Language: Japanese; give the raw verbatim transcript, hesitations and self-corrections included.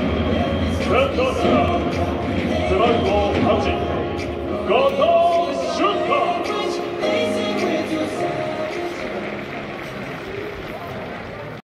先頭打者背番号はち、後藤